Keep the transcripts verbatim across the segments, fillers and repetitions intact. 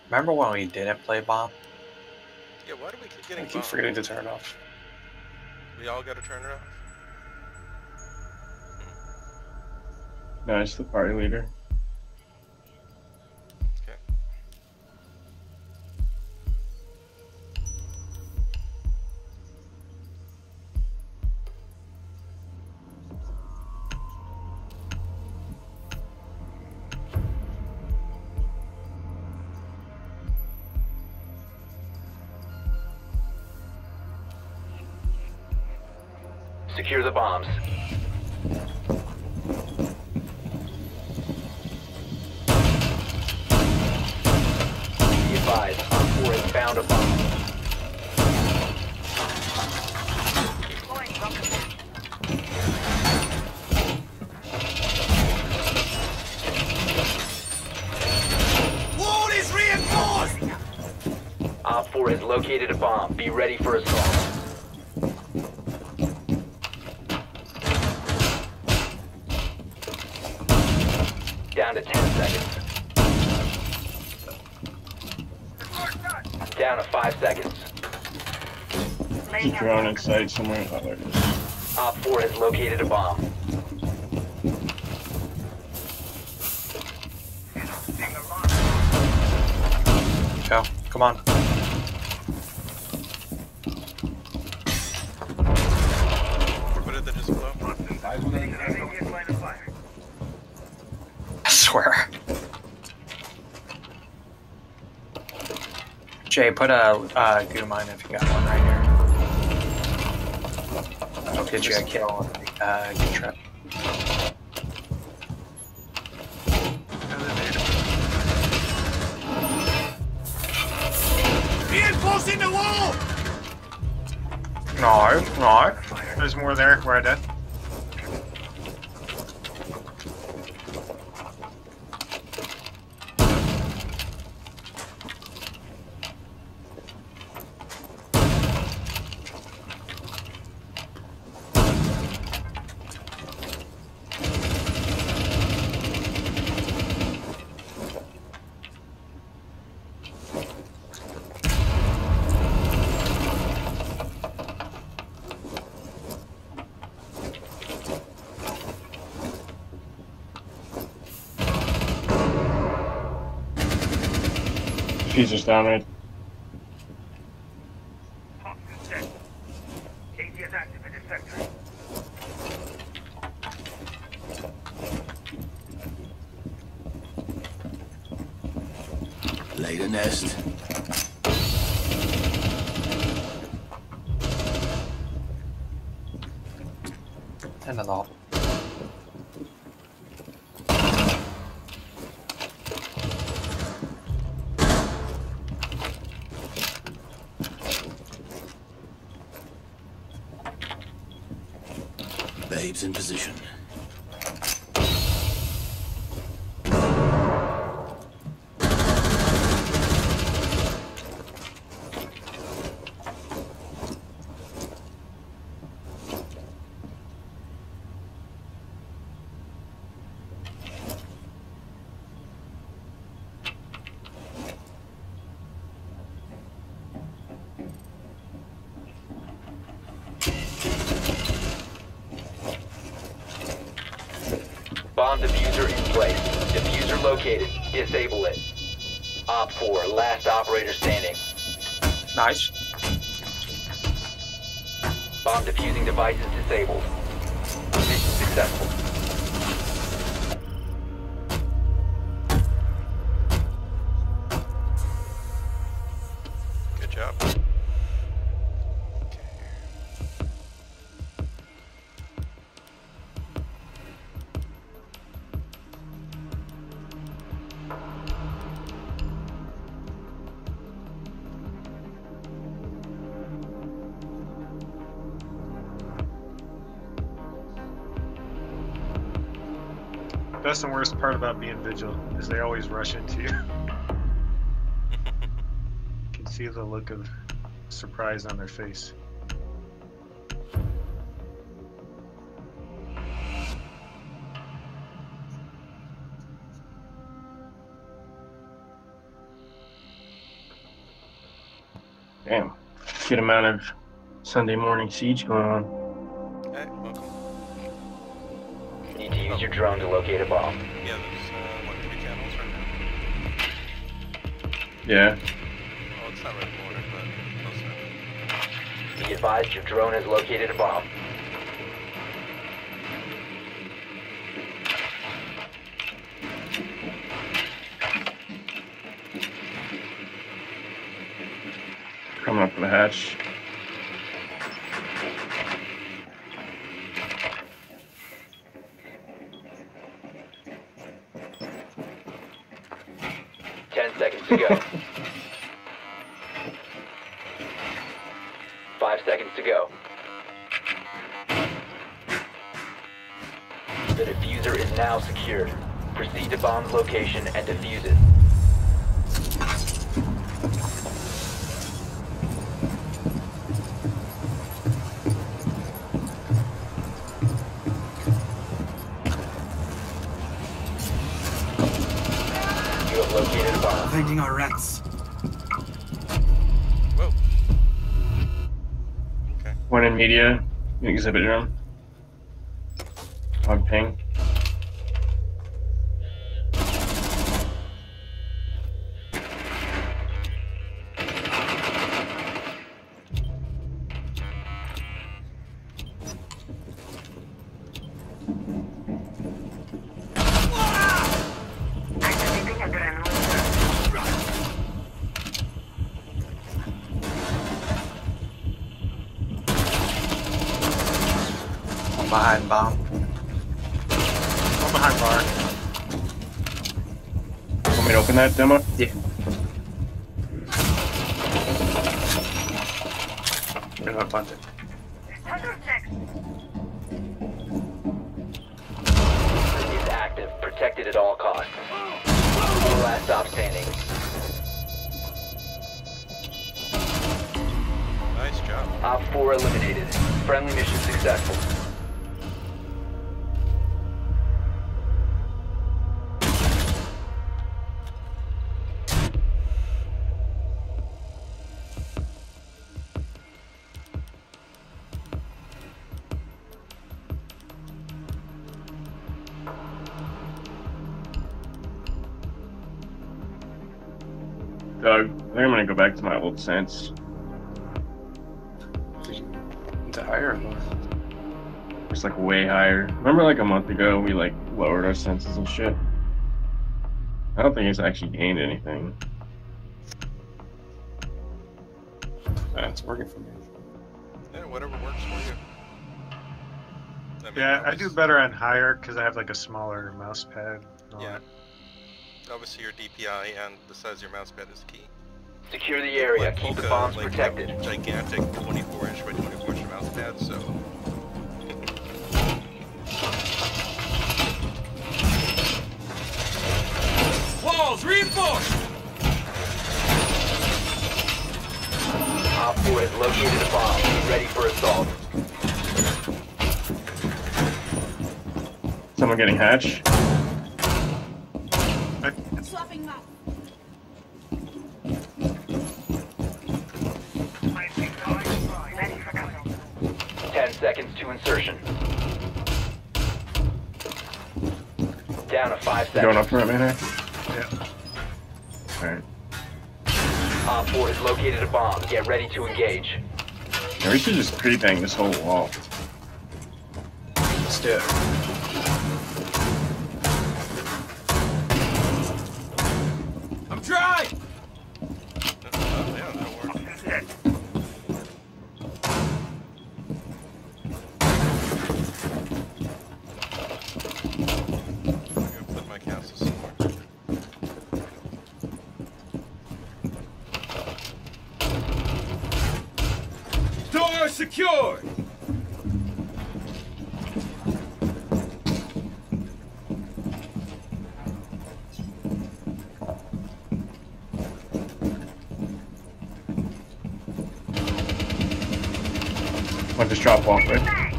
Remember when we didn't play bomb? Yeah, why do we keep I getting keep bombed? forgetting to turn it off. We all gotta turn it off? No, it's the party leader. Okay. Secure the bombs. Be advised, Op four has found a bomb. Wall is reinforced! Op four has located a bomb. Be ready for assault. Down to ten seconds. Down to five seconds. There's a drone in sight somewhere. Oh, there it is. Op four has located a bomb. Go. Come on. What did that just blow? I swear. Jay, put a uh, goo mine if you got one right here. I'll get you a kill. Uh, good trip. Reinforcing the wall! No, no. There's more there where I died. Fuser's down right. Lay the nest. End of the hall. Babes in position. Bomb diffuser in place. Diffuser located. Disable it. Op four, last operator standing. Nice. Bomb diffusing devices disabled. Mission successful. Good job. Best and worst part about being vigil is they always rush into you. You can see the look of surprise on their face. Damn. Good amount of Sunday morning siege going on. Hey, welcome. Need to use your drone to locate a bomb. Yeah, there's, uh, what, three channels right now? Yeah. Well, it's not right in order, but close enough. Be advised your drone has located a bomb. Coming up for the hatch. Ten seconds to go. Five seconds to go. The diffuser is now secured. Proceed to bomb's location and defuse it. You have located a bomb. Finding our rats. Whoa. Okay. One in media. Exhibit room. On ping. I'm behind bomb. I'm behind bar. Want me to open that demo? Yeah. We're gonna punt it. Is active, protected at all costs. Last stop standing. Nice job. Op four eliminated. Friendly mission successful. Doug, I think I'm gonna go back to my old sense. Into higher or lower? It's like way higher. Remember like a month ago we like lowered our senses and shit? I don't think it's actually gained anything. That's working for me. Yeah, whatever works for you. I mean, Yeah, I do obvious- better on higher because I have like a smaller mouse pad. and all Yeah. that. Obviously, your D P I and the size of your mouse pad is key. Secure the area. Like Keep the Polka, bombs like, protected. have gigantic twenty-four inch by twenty-four inch mouse pad, so Walls reinforced. Op four has located a bomb. Be ready for assault. Someone getting hatch? Swapping map. Ten seconds to insertion. Down to five seconds. Going up for it, man? Yeah. Alright. Op four has located a bomb. Get ready to engage. Yeah, we should just pre-bang this whole wall. Let's do it. I'm dry. oh, yeah, that works. I'm gonna put my castle somewhere. Door secured. I'll just drop off, right?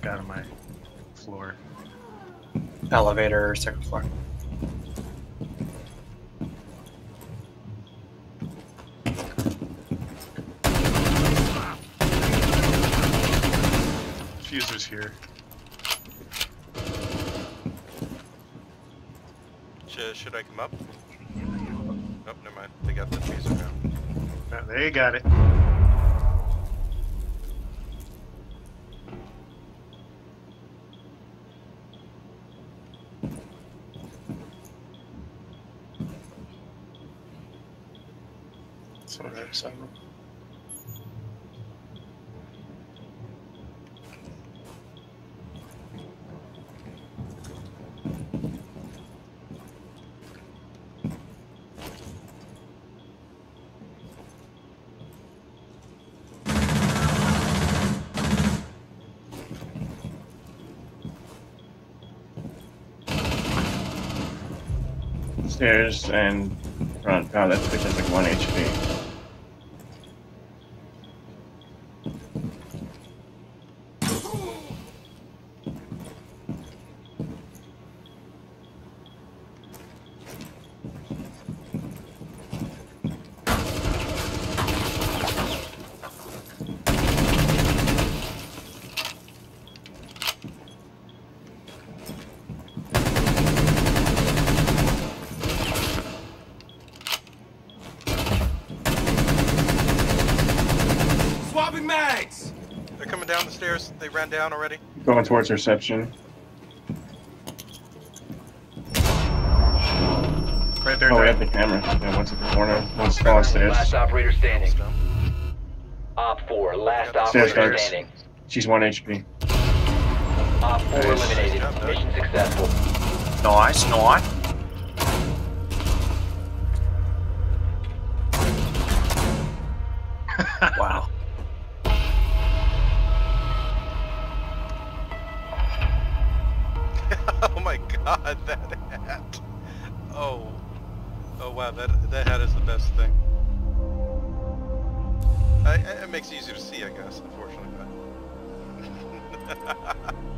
out of my floor. Elevator, second floor. Fuser's here. Should, should I come up? Oh, never mind. They got the freezer now. Ah, there you got it. So there's some. Stairs and front. God, that bitch has like one H P. Swapping mags! They're coming down the stairs. They ran down already. Going towards reception. Right there. Oh, we Doc. have the camera. Yeah, one's at the corner. One's Friendly, downstairs. last operator standing. Almost down. Op four, last Stairs, operator stairs. standing. She's one H P. Op four Nice. eliminated. Job done. Mission successful. Nice, nice. Wow. Oh my god, that hat. Oh. Oh wow, that that hat is the best thing. I, it makes it easier to see, I guess, unfortunately. But